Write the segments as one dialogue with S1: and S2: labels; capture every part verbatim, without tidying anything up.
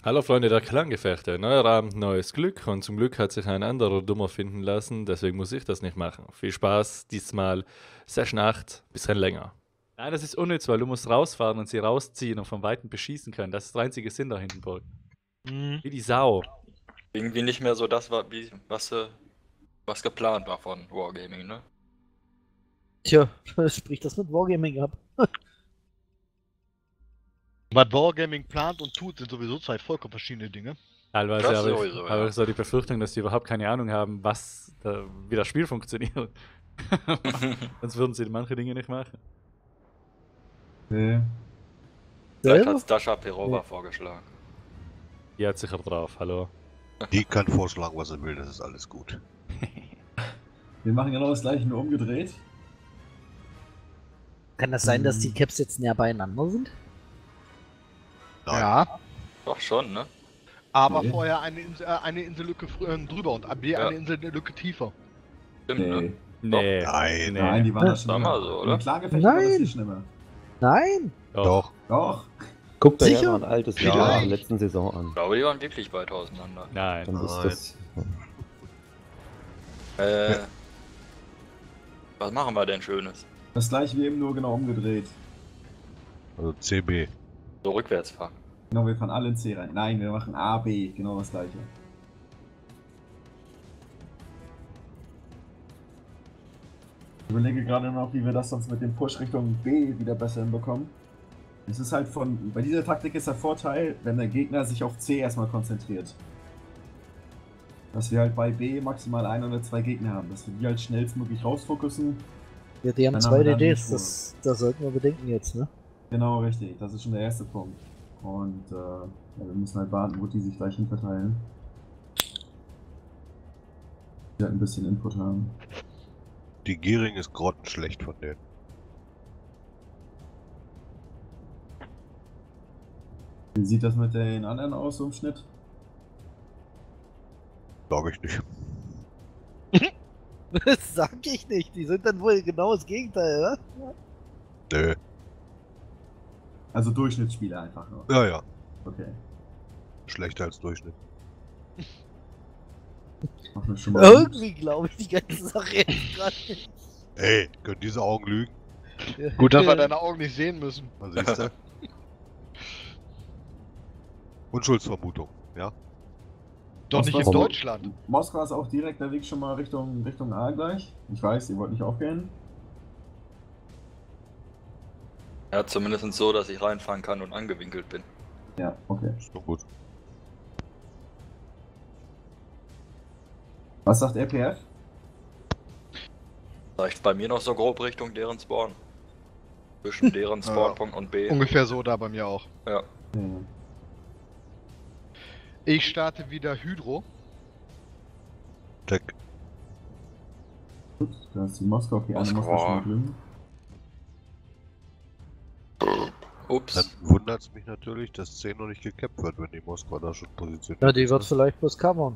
S1: Hallo Freunde der Klanggefechte, neuer Abend, neues Glück und zum Glück hat sich ein anderer Dummer finden lassen, deswegen muss ich das nicht machen. Viel Spaß, diesmal Session acht, bisschen länger. Nein, das ist unnütz, weil du musst rausfahren und sie rausziehen und von Weitem beschießen können. Das ist der einzige Sinn da hinten, Burg.
S2: Mhm.
S1: Wie die Sau.
S3: Irgendwie nicht mehr so das, war, wie, was, äh, was geplant war von Wargaming, ne?
S2: Tja, sprich das mit Wargaming ab.
S4: Was Wargaming plant und tut, sind sowieso zwei vollkommen verschiedene Dinge.
S1: Teilweise
S3: Das
S1: habe ich,
S3: sowieso,
S1: habe
S3: ja.
S1: ich so die Befürchtung, dass die überhaupt keine Ahnung haben, was, äh, wie das Spiel funktioniert. Sonst würden sie manche Dinge nicht machen.
S5: Nee.
S3: Vielleicht
S2: Selber?
S3: hat Dasha Perova
S2: Nee.
S3: vorgeschlagen.
S1: Die hat sicher drauf, hallo.
S6: Die kann vorschlagen, was er will, das ist alles gut.
S5: Wir machen genau das gleiche, nur umgedreht.
S2: Kann das sein, dass die
S5: Hm.
S2: Caps jetzt näher beieinander sind?
S6: Nein.
S4: Ja,
S3: Doch schon, ne?
S4: aber
S5: Nee.
S4: vorher eine, Insel, äh, eine Insellücke frü- äh, drüber und B
S3: Ja.
S4: eine Insellücke tiefer.
S3: Stimmt, ne?
S1: Nee.
S6: Nein.
S1: Nee.
S5: Nein, die waren da schon
S3: Sag mal
S5: immer.
S3: so, oder?
S5: Im Klangefecht war das
S2: Nein.
S5: viel schlimmer.
S2: Nein!
S1: Doch.
S5: Doch.
S7: Guckt euch
S2: Sicher?
S7: einfach ein altes
S4: Vielleicht.
S7: Video aus der letzten Saison an.
S3: Ich glaube, die waren wirklich weit auseinander.
S1: Nein.
S7: Dann ist
S6: Nein.
S7: das.
S3: Äh. Was machen wir denn Schönes?
S5: Das gleiche wie eben, nur genau umgedreht.
S6: Also C B.
S3: So rückwärts fahren.
S5: Genau, wir fahren alle in C rein. Nein, wir machen A, B, genau das gleiche. Ich überlege gerade noch, wie wir das sonst mit dem Push Richtung B wieder besser hinbekommen. Es ist halt von, bei dieser Taktik ist der Vorteil, wenn der Gegner sich auf C erstmal konzentriert. Dass wir halt bei B maximal ein oder zwei Gegner haben, dass wir die halt schnellstmöglich rausfokussen.
S2: Ja, die haben
S5: Dann
S2: zwei
S5: haben wir dann
S2: D Ds,
S5: die
S2: das, das sollten wir bedenken jetzt, ne?
S5: Genau, richtig. Das ist schon der erste Punkt. Und äh, ja, wir müssen halt warten, wo die sich gleich hin verteilen. Die halt ein bisschen Input haben.
S6: Die Giering ist grottenschlecht von denen.
S5: Wie sieht das mit den anderen aus, so im Schnitt?
S6: Glaube ich nicht.
S2: Das sag ich nicht, die sind dann wohl genau das Gegenteil, oder?
S6: Nö.
S5: Also Durchschnittsspieler einfach nur.
S6: Ja, ja.
S5: Okay.
S6: Schlechter als Durchschnitt.
S5: Machen wir schon mal.
S2: Irgendwie glaube ich die ganze Sache jetzt gerade nicht.
S6: Ey, können diese Augen lügen?
S4: Gut, dass wir deine Augen nicht sehen müssen.
S6: Was siehst du? Unschuldsvermutung, ja?
S4: Doch
S5: Was
S4: nicht
S5: war's?
S4: in Deutschland.
S5: Moskau ist auch direkt der Weg schon mal Richtung, Richtung A gleich. Ich weiß, ihr wollt nicht aufgehen.
S3: Ja, zumindest so, dass ich reinfahren kann und angewinkelt bin.
S5: Ja, okay.
S6: Ist doch gut.
S5: Was sagt R P F?
S3: Reicht bei mir noch so grob Richtung deren Spawn. Zwischen deren Spawnpunkt und B.
S4: Ungefähr so da bei mir auch.
S3: Ja.
S5: Nee.
S4: Ich starte wieder Hydro.
S6: Check.
S5: Gut, da ist die Moskau. Okay, eine
S3: Moskau.
S5: Moskau schon mal drüben.
S6: Dann
S3: Ups.
S6: wundert es mich natürlich, dass C noch nicht gekappt wird, wenn die Moskau da schon positioniert
S2: Ja, die
S6: ist,
S2: wird
S6: ne?
S2: vielleicht bloß covern.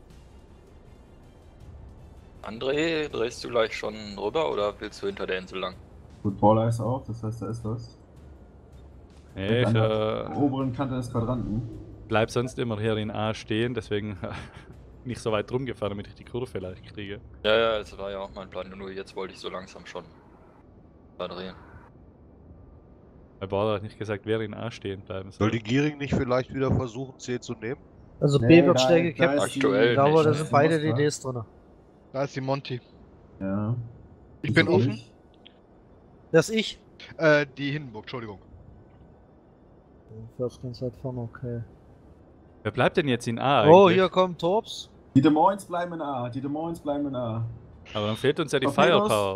S3: André, drehst du gleich schon rüber oder willst du hinter der Insel lang?
S5: Gut, Baller ist auch, das heißt, da ist was.
S1: Nee, ich
S5: An
S1: äh,
S5: der oberen Kante des Quadranten.
S1: bleib sonst immer hier in A stehen, deswegen nicht so weit rumgefahren, damit ich die Kurve leicht kriege.
S3: Ja, ja, das war ja auch mein Plan, nur jetzt wollte ich so langsam schon da drehen.
S1: Weil Baller hat nicht gesagt, wer in A stehen bleiben soll.
S6: Soll die Giering nicht vielleicht wieder versuchen, C zu nehmen?
S2: Also
S5: Nee,
S2: B wird
S5: da-
S2: schnell
S5: da
S2: gekappt.
S5: ist
S3: Aktuell
S2: Ich glaube,
S3: nicht,
S2: da
S3: ne?
S2: sind beide
S5: Moskau.
S2: D Ds drin.
S4: Da ist die Monty.
S5: Ja.
S4: Ich bin
S5: Wieso
S4: offen.
S5: nicht?
S2: Das ich.
S4: Äh, die Hindenburg, Entschuldigung.
S2: Fährst ganz weit vorne, okay.
S1: Wer bleibt denn jetzt in A
S2: Oh,
S1: eigentlich?
S2: hier kommt Torps.
S5: Die Des Moines bleiben in A. Die Des Moines bleiben in A.
S1: Aber dann fehlt uns ja die
S5: Torpedos.
S1: Firepower.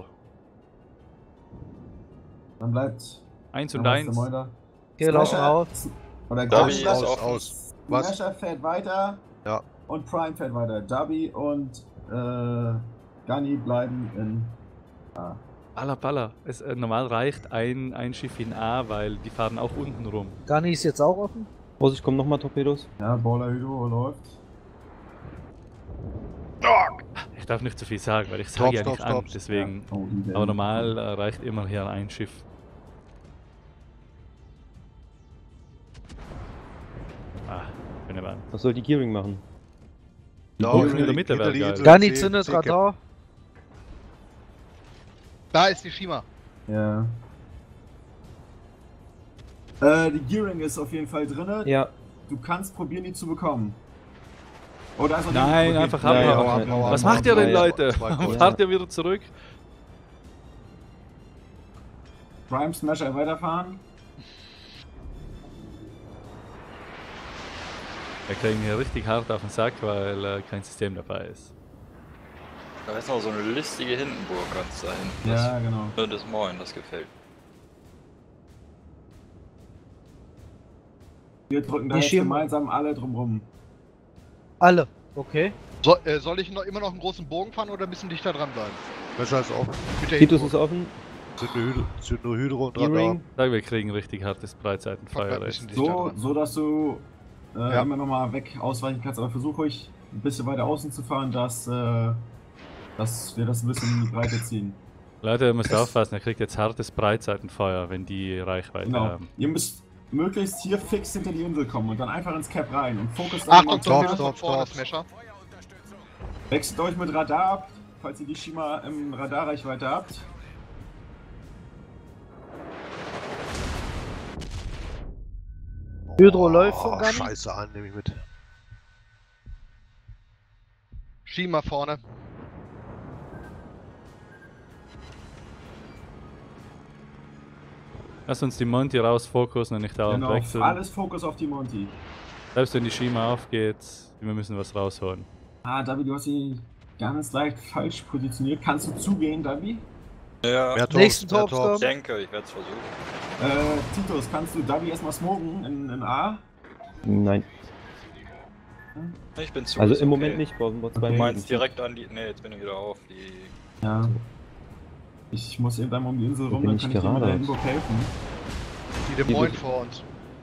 S5: Dann bleibt.
S1: Eins
S5: dann
S1: und
S5: war's
S1: eins.
S5: der Moiner.
S2: Hier laufen
S5: Slasher-
S2: raus.
S5: Oder
S3: Darby
S5: Slasher-
S3: ist
S6: Aus,
S3: offen.
S6: aus. Was?
S5: Slasher fährt weiter.
S6: Ja.
S5: Und Prime fährt weiter. Darby und äh, Gunny bleiben in A.
S1: Baller, Baller. Es, äh, normal reicht ein, ein Schiff in A, weil die fahren auch unten rum.
S2: Gunny ist jetzt auch offen.
S7: Vorsicht, kommen nochmal Torpedos.
S5: Ja, Baller Hydro läuft.
S1: Ich darf nicht zu viel sagen, weil ich
S6: Stopp,
S1: sage ja
S6: stopp,
S1: nicht an,
S6: stopp.
S1: deswegen.
S5: Ja. Oh, die werden-
S1: Aber normal äh, reicht immer hier ein Schiff. Ah. Wenn er
S7: Was soll die Gearing machen?
S6: Da
S1: Bogen
S6: hinter
S1: in der
S6: die-
S1: Mitte
S6: hinter
S1: wäre
S6: die
S1: geil.
S6: Insel
S2: Gar nicht
S6: C-
S2: zündet
S6: C-Cap.
S2: Radar.
S4: Da ist die Shima.
S5: Ja. Äh, die Gearing ist auf jeden Fall drin.
S7: Ja,
S5: Du kannst probieren, die zu bekommen. Oh, da ist noch
S1: Nein,
S5: okay.
S1: einfach
S7: Ja, ja,
S1: abhauen.
S7: hau ab, hau ab,
S1: Was
S7: hau
S1: macht ihr
S7: ab.
S1: denn,
S7: Ja, ja.
S1: Leute?
S6: Zwei Kurz.
S1: Fahrt ihr wieder zurück?
S5: Prime Smasher weiterfahren.
S1: Wir kriegen hier richtig hart auf den Sack, weil äh, kein System dabei ist.
S3: Da ist noch so eine listige Hindenburg ganz da hinten.
S5: Ja, genau.
S3: Das, das Moin, das gefällt.
S5: Wir drücken da
S2: Die
S5: jetzt
S2: Schirm-
S5: gemeinsam alle drumrum.
S2: Alle. Okay.
S4: So, äh, soll ich noch immer noch einen großen Bogen fahren oder ein bisschen dichter dranbleiben?
S6: Messer ist offen.
S4: Mit der
S7: Titus
S4: Hindenburg.
S7: ist offen.
S6: Sind nur Hydro, sind nur Hydro und Radar.
S7: Gearing.
S1: Sag, wir kriegen richtig hartes
S4: Fuck,
S1: Breitseitenfeuer.
S4: ein bisschen
S1: rechts.
S4: dichter
S5: So,
S4: dran.
S5: so dass du äh,
S4: Ja.
S5: immer noch mal weg ausweichen kannst, aber versuch ruhig ein bisschen weiter außen zu fahren, dass, äh, dass wir das ein bisschen in die Breite ziehen.
S1: Leute, ihr müsst
S5: Es-
S1: aufpassen, er kriegt jetzt hartes Breitseitenfeuer, wenn die Reichweite
S5: Genau.
S1: haben.
S5: Ihr müsst möglichst hier fix hinter die Insel kommen und dann einfach ins Cap rein und Fokus dann
S4: Achtung,
S6: Stop,
S4: Torpedo
S6: stop,
S4: von vorne,
S6: stop.
S4: Smasher.
S5: Wechselt euch mit Radar ab, falls ihr die Shima im Radarreichweite habt.
S2: Hydro läuft
S6: Oh,
S2: von Gunny.
S6: scheiße an, nehme ich mit.
S4: Shima vorne.
S1: Lass uns die Monty rausfokussen und nicht dauernd
S5: Genau,
S1: wechseln.
S5: alles Fokus auf die Monty.
S1: Selbst wenn die Shima aufgeht, wir müssen was rausholen.
S5: Ah, Davi, du hast sie ganz leicht falsch positioniert. Kannst du zugehen, Davi?
S3: Ja,
S6: Mehr Torps,
S2: Nächsten
S6: mehr
S2: Torps
S3: ich denke, ich werde es versuchen.
S5: Äh, Titus, kannst du Davi erstmal smoken in, in A?
S7: Nein.
S3: Ich bin zu.
S7: Also
S3: ist
S7: im
S3: okay.
S7: Moment nicht, brauchen wir zwei
S5: Okay.
S3: Du meinst
S7: Minuten.
S3: direkt an die. Ne, jetzt bin ich wieder auf die.
S5: Ja. Ich muss eben einmal um die Insel
S7: Wo
S5: rum,
S7: bin
S5: dann
S7: ich
S5: kann ich dir mit der
S7: gerade?
S5: Hinburg helfen.
S4: Die Des Moines vor uns.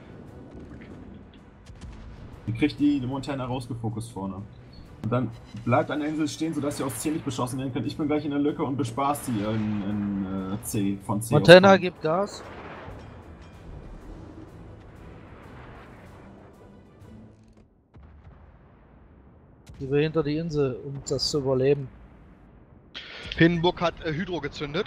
S5: Ihr kriegt die, die Montana rausgefokust vorne. Und dann bleibt an der Insel stehen, sodass ihr aus C nicht beschossen werden könnt. Ich bin gleich in der Lücke und bespaßt die in, in äh, C, von C
S2: Montana
S5: aus.
S2: gibt Gas. Die will hinter die Insel, um das zu überleben.
S4: Hindenburg hat äh, Hydro gezündet.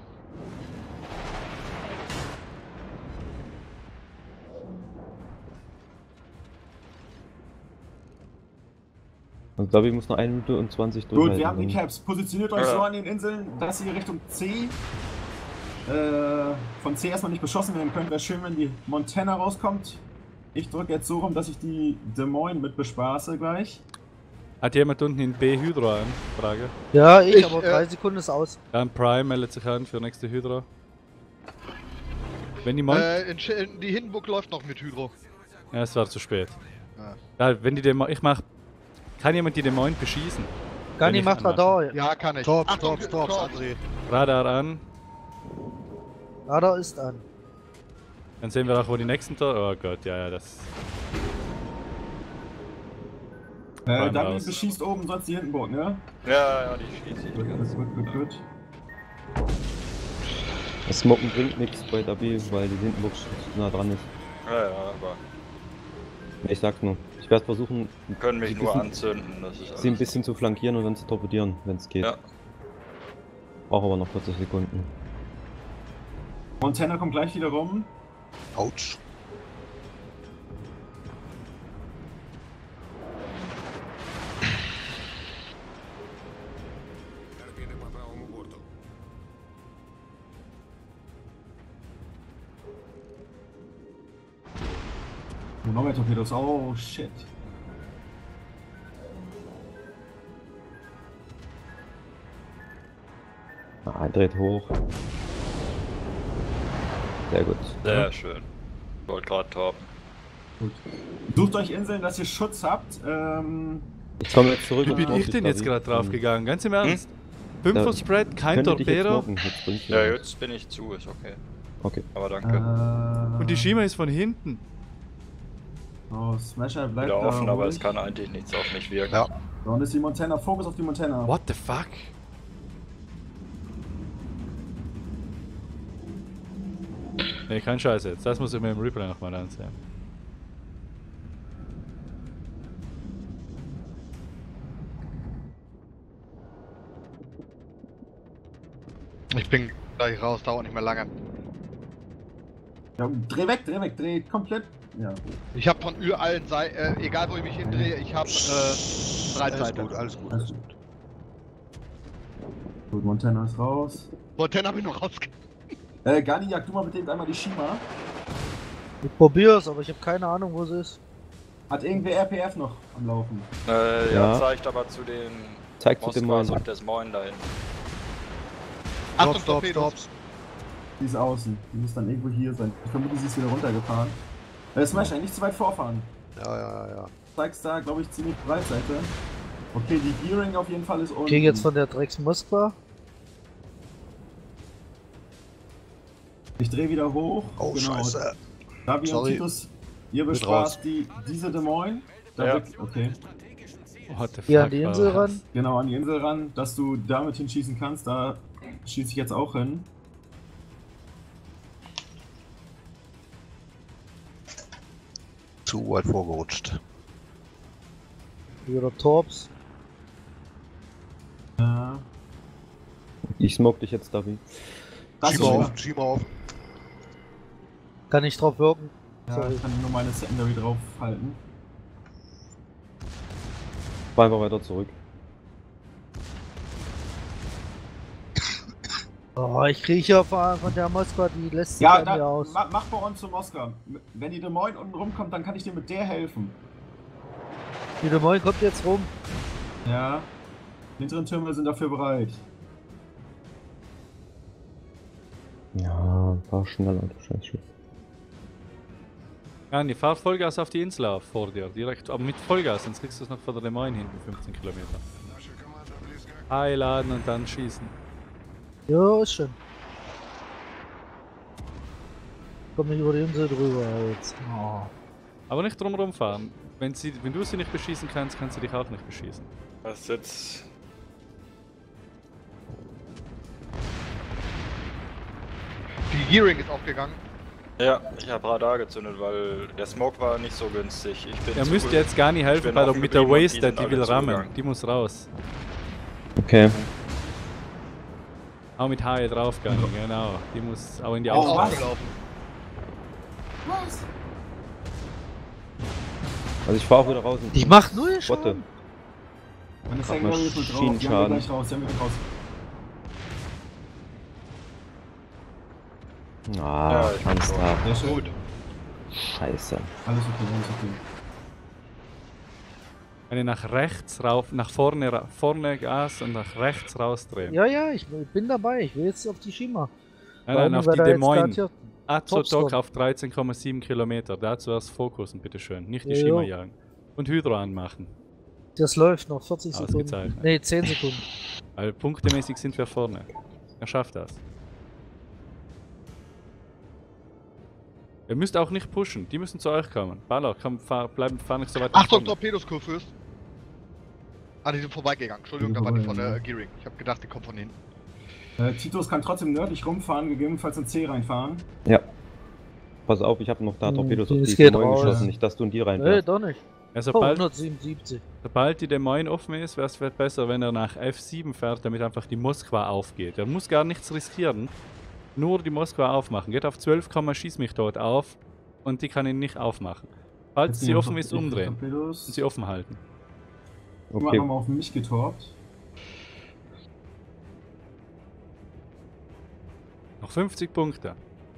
S7: Also Davi muss noch eine Minute und zwanzig
S5: Gut,
S7: durchhalten.
S5: wir haben die
S7: dann-
S5: Caps. Positioniert euch
S3: Ja.
S5: so an den Inseln, dass ihr Richtung C äh, von C erstmal nicht beschossen werden könnt. Wäre schön, wenn die Montana rauskommt. Ich drücke jetzt so rum, dass ich die Des Moines mit bespaße gleich.
S1: Hat jemand unten in B Hydro an? Frage.
S2: Ja, ich,
S4: Ich,
S2: aber
S4: äh,
S2: drei Sekunden ist aus.
S1: Dann Prime meldet sich an für nächste Hydro. Wenn die Mon...
S4: Äh, in, Sch- in, die Hindenburg läuft noch mit Hydro.
S1: Ja, es war zu spät.
S4: Ja.
S1: Ja, wenn die Demo... Ich mach... Kann jemand die Demo beschießen?
S2: Gani
S1: ich
S2: macht
S1: anmachen.
S2: Radar.
S4: Ja, kann ich.
S6: Torps,
S4: Achtung,
S6: Torps, Torps,
S4: Torps.
S6: André.
S1: Radar an.
S2: Radar ist an.
S1: Dann sehen wir auch, wo die nächsten Tor... Oh Gott, ja, ja, das...
S5: Äh,
S1: Prime
S5: Davi
S1: raus.
S5: beschießt oben sonst die Hindenburg, ne?
S3: Ja, ja, die schießt sich die
S5: Gut,
S3: ganze
S5: gut, gut, gut, gut.
S7: Das Smoken bringt nichts bei Davi, weil die Hindenburg zu nah dran ist.
S3: Ja, ja, aber
S7: Ich sag's nur. Ich werde versuchen,
S3: können mich
S7: Sie
S3: nur
S7: wissen-
S3: anzünden. Das ist
S7: sie ein
S3: alles.
S7: bisschen zu flankieren und dann zu torpedieren, wenn es geht.
S3: Ja.
S7: Brauche aber noch vierzig Sekunden.
S5: Montana kommt gleich wieder rum.
S6: Autsch.
S5: Oh, noch mehr Torpedos. Oh, shit.
S7: Ah, er dreht hoch. Sehr gut.
S3: Sehr schön. Ich wollte gerade toppen.
S5: Gut. Sucht euch Inseln, dass ihr Schutz habt. Ähm,
S7: Ich komme jetzt zurück
S1: Wie
S7: und
S1: bin
S7: smoke
S1: ich
S7: dich,
S1: denn jetzt
S7: Davi.
S1: gerade draufgegangen? Ganz im Ernst?
S7: Da-
S1: Fünfer Spread, kein
S7: Könnte dich jetzt
S1: Torpedo.
S7: smoken, jetzt bringt
S3: Ja,
S7: ja
S3: jetzt bin ich zu, ist okay.
S7: Okay.
S3: Aber danke.
S5: äh,
S1: Und die Shima ist von hinten.
S5: Oh, Smasher bleibt
S3: Wieder
S5: da
S3: offen, aber
S5: ruhig.
S3: es kann eigentlich nichts auf mich wirken.
S6: Ja.
S5: So, und ist die Montana. Fokus auf die Montana.
S1: What the fuck? Nee, kein Scheiß jetzt. Das muss ich mir im Replay nochmal ansehen.
S4: Ich bin gleich raus, dauert nicht mehr lange.
S5: Ja, dreh weg, dreh weg, dreh komplett. Ja.
S4: Ich habe von allen Seiten, äh, egal wo ich mich hindrehe, ich habe äh, drei
S6: Alles
S4: Seiten.
S6: gut, alles gut,
S5: Alles
S6: alles gut.
S5: Gut, Montana ist raus.
S4: Montana habe ich noch rausge...
S5: Äh, Gani, jag du mal mit dem einmal die Shima.
S2: Ich probier's, aber ich habe keine Ahnung, wo sie ist.
S5: Hat irgendwer R P F noch am Laufen?
S3: Äh,
S7: Ja.
S3: ja, zeigt aber zu den
S7: Zeig zu dem
S3: Moskwas
S7: Moin.
S3: und des Moin da hinten.
S4: Achtung,
S6: Stopp, stopp,
S4: Torpedos.
S6: stopp.
S5: Die ist außen. Die muss dann irgendwo hier sein. Ich vermute, sie ist wieder runtergefahren. Äh, Smash, nicht zu weit vorfahren.
S6: Ja, ja, ja, ja.
S5: Zeigst da, glaube ich, ziemlich Breitseite. Okay, die Gearing auf jeden Fall ist unten.
S2: Ich krieg jetzt von der Drecks Moskwa.
S5: Ich drehe wieder hoch.
S6: Oh, scheiße.
S5: Davi und
S6: Sorry.
S5: Titus, ihr
S6: Bin
S5: bespaßt die, diese Des Moines. Da
S3: Ja.
S5: wird- Okay.
S1: What the
S2: Hier
S1: fuck
S2: an die
S1: war
S2: Insel
S1: das?
S2: ran.
S5: Genau, an die Insel ran, dass du damit hinschießen kannst. Da schieße ich jetzt auch hin.
S6: Zu weit vorgerutscht.
S2: Wieder Torps.
S5: Ja.
S7: Ich smoke dich jetzt, Davi.
S5: Das
S6: Schieber
S5: ist
S6: auf, Schieber auf.
S2: Kann ich drauf wirken.
S5: Ja,
S2: Sorry.
S5: ich kann nur meine Secondary draufhalten.
S7: Fahr einfach weiter zurück.
S2: Oh, ich kriege hier von, von der Moskwa, die lässt sich
S5: Ja,
S2: an mir
S5: da,
S2: aus.
S5: ma, mach bei uns zu Moskau. Wenn die Des Moines unten rumkommt, dann kann ich dir mit der helfen.
S2: Die Des Moines kommt jetzt rum.
S5: Ja. Die hinteren Türme sind dafür bereit.
S7: Ja, fahr schneller, du Scheiße.
S1: Ja, die fahr Vollgas auf die Insel auf vor dir, direkt, aber mit Vollgas, sonst kriegst du es noch vor der Des Moines hinten, fünfzehn Kilometer. Einladen und dann schießen.
S2: Ja, ist schön. Komm nicht über die Insel drüber jetzt. Oh.
S1: Aber nicht drumherum fahren. Wenn, sie, wenn du sie nicht beschießen kannst, kannst du dich auch nicht beschießen.
S3: Das ist jetzt.
S4: Die Gearing ist aufgegangen.
S3: Ja, ich habe Radar gezündet, weil der Smoke war nicht so günstig. Ich bin
S1: Er
S3: zu-
S1: müsste jetzt gar nicht helfen
S3: bin
S1: bei der,
S3: offen
S1: mit der
S3: geblieben und die
S1: Wasted,
S3: sind
S1: die
S3: alle
S1: will rammen.
S3: zugegangen.
S1: Die muss raus.
S7: Okay.
S1: Auch mit H E draufgegangen, genau. Die muss auch in die
S5: Oh,
S1: Außen.
S5: was?
S4: Aufgelaufen.
S5: Was?
S7: Also ich fahr auch wieder raus.
S2: Ich mach null
S7: Warte.
S2: Schaden.
S5: Meine Secondary ist mit drauf. Die haben wir
S7: Schienenschaden.
S5: gleich raus. Die haben wir gleich raus.
S7: Ah,
S3: Ja, ich bin
S7: ernsthaft.
S5: Sehr schön.
S4: Gut.
S7: Scheiße.
S5: Alles okay, alles okay.
S1: Wenn ihr nach rechts rauf, nach vorne, ra- vorne Gas und nach rechts rausdrehen.
S2: Ja, ja, ich bin dabei. Ich will jetzt auf die Shima.
S1: Nein, nein, auf
S2: Weil
S1: die
S2: da
S1: Des
S2: jetzt grad
S1: Moines.
S2: hier-
S1: Azotok
S2: Topstorm.
S1: auf dreizehn Komma sieben Kilometer. Dazu erst fokussen, bitteschön. Nicht die
S2: Ja,
S1: Schima
S2: jo.
S1: jagen. Und Hydro anmachen.
S2: Das läuft noch vierzig Sekunden.
S1: Ausgezeichnet.
S2: Ne, zehn Sekunden.
S1: Weil punktemäßig sind wir vorne. Er schafft das. Ihr müsst auch nicht pushen. Die müssen zu euch kommen. Baller, komm, fahr, bleib, fahr nicht so weit nach
S4: Achtung,
S1: vorne.
S4: Torpedos, Kurfürst. Ah, die sind vorbeigegangen. Entschuldigung, da war die von der äh, Gearing. Ich habe gedacht, die kommt von hinten.
S5: Äh, Titus kann trotzdem nördlich rumfahren, gegebenenfalls in C reinfahren.
S7: Ja. Pass auf, ich habe noch da
S2: Hm,
S7: Torpedos auf
S2: es
S7: die
S2: geht
S7: Des Moines
S2: raus.
S7: geschossen, nicht dass du in die
S2: Nee,
S7: reinfährst.
S2: doch nicht.
S1: Ja,
S2: Oh,
S1: sobald,
S2: hundertsiebenundsiebzig.
S1: sobald die Des Moines offen ist, wäre es besser, wenn er nach F sieben fährt, damit einfach die Moskwa aufgeht. Er muss gar nichts riskieren. Nur die Moskwa aufmachen. Geht auf zwölf, schieß mich dort auf. Und die kann ihn nicht aufmachen. Falls
S5: Jetzt
S1: sie
S5: gehen
S1: offen
S5: wir
S1: ist,
S5: auf die
S1: umdrehen.
S5: Torpedos.
S1: Und sie offen halten.
S5: Guck mal,
S7: Okay.
S5: nochmal auf mich getorpt.
S1: Noch fünfzig Punkte.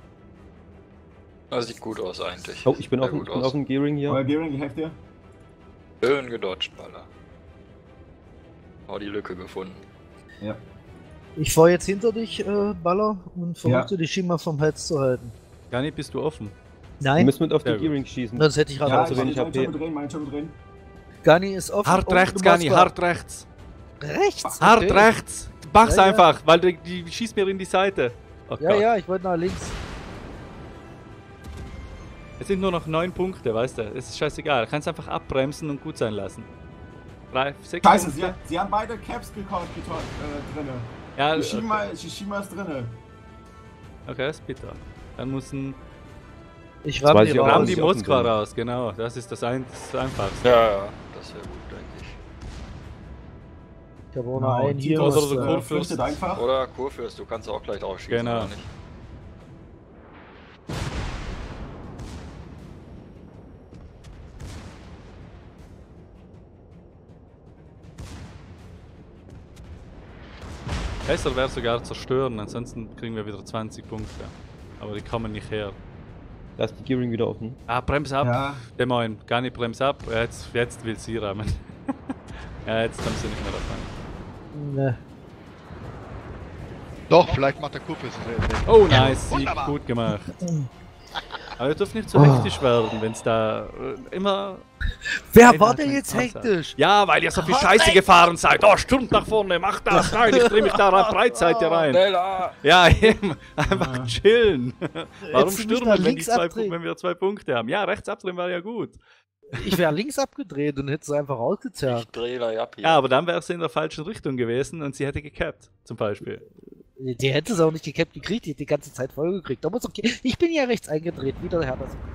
S3: Das sieht gut aus eigentlich.
S7: Oh, ich bin
S3: Sehr
S7: auf, dem-
S3: gut
S7: ich bin
S3: aus.
S7: auf dem Gearing hier.
S5: Euer Gearing, ich helfe dir.
S3: Schön gedodged, Baller. Oh, die Lücke gefunden.
S5: Ja.
S2: Ich fahr jetzt hinter dich, äh, Baller, und versuche
S5: Ja.
S2: die Shima vom Hals zu halten.
S1: Gani, bist du offen?
S7: Wir
S2: Nein,
S7: müssen mit auf die
S1: Sehr gut.
S7: Gearing schießen.
S2: sonst hätte ich
S5: Ja,
S2: Radar.
S7: zu
S5: ich
S7: wenig
S5: mein
S7: H P.
S5: Turm drehen, mein Turm drehen.
S2: Gani ist offen.
S1: Hart
S2: und
S1: rechts,
S2: du
S1: Gani,
S2: Moskwa.
S1: hart rechts.
S2: Rechts?
S1: Hart
S2: Okay.
S1: rechts. Mach's
S2: Ja, ja.
S1: einfach, weil die, die schießt mir in die Seite. Oh
S2: Ja,
S1: Gott.
S2: ja, ich wollte nach links.
S1: Es sind nur noch neun Punkte, weißt du. Es ist scheißegal. Du kannst einfach abbremsen und gut sein lassen. Drei, sechs
S5: Scheiße, sie,
S1: Punkte.
S5: hat, sie haben beide Caps getorpt, getorpt äh, drinne.
S1: Ja, okay.
S5: Shishima, Shishima ist drinne.
S1: Okay, ist bitter. Dann müssen
S2: Ich
S7: Das
S2: ramm
S7: weiß
S2: die
S7: ich auch
S1: Ramm
S2: raus.
S1: die
S7: sie offen
S1: Moskwa
S7: sind.
S1: raus, genau. Das ist das, ein, das Einfachste.
S3: Ja, ja, das wäre gut, denke ich.
S2: Ich habe auch
S5: Genau,
S2: noch einen hier.
S5: Titus,
S1: Oder der
S5: äh,
S1: Kurfürst.
S5: flüchtet einfach.
S3: Oder Kurfürst, du kannst auch gleich ausschießen,
S1: Genau.
S3: oder nicht?
S1: Besser wäre sogar zerstören, ansonsten kriegen wir wieder zwanzig Punkte. Aber die kommen nicht her.
S7: Da ist die Gearing wieder offen.
S1: Ah, Brems ab.
S5: Ja,
S1: Der Moin, gar nicht Brems ab. Jetzt, jetzt will sie rammen. Ja, jetzt haben sie nicht mehr davon.
S2: Ne.
S4: Doch, vielleicht macht der Kurfürst es.
S1: Oh, nice, Sieg,
S4: wunderbar.
S1: gut gemacht. Aber ihr dürft nicht zu hektisch werden, wenn es da äh, immer...
S2: Wer
S1: Einer
S2: war
S1: hat
S2: denn
S1: einen
S2: jetzt
S1: Panzer.
S2: hektisch?
S1: Ja, weil ihr so viel Scheiße gefahren seid. Oh, stürmt nach vorne, macht das. Nein, ich dreh mich da rein, Breitseite rein.
S3: Schneller!
S1: Ja, eben. Einfach
S5: Ja.
S1: chillen. Warum
S2: Hättest du mich
S1: stürmen,
S2: nach
S1: wenn, die
S2: links
S1: zwei,
S2: abdrehen?
S1: wenn wir zwei Punkte haben? Ja, rechts abdrehen war ja gut.
S2: Ich wäre links abgedreht und hätte es einfach
S3: Ich
S2: ausgezerrt.
S3: dreh gleich ab hier.
S1: Ja, aber dann wäre sie in der falschen Richtung gewesen und sie hätte gecapped, zum Beispiel.
S2: Die hätte es auch nicht gecapped gekriegt, die hätte die ganze Zeit voll gekriegt. Aber ist okay. Ich bin ja rechts eingedreht, wieder Herr das.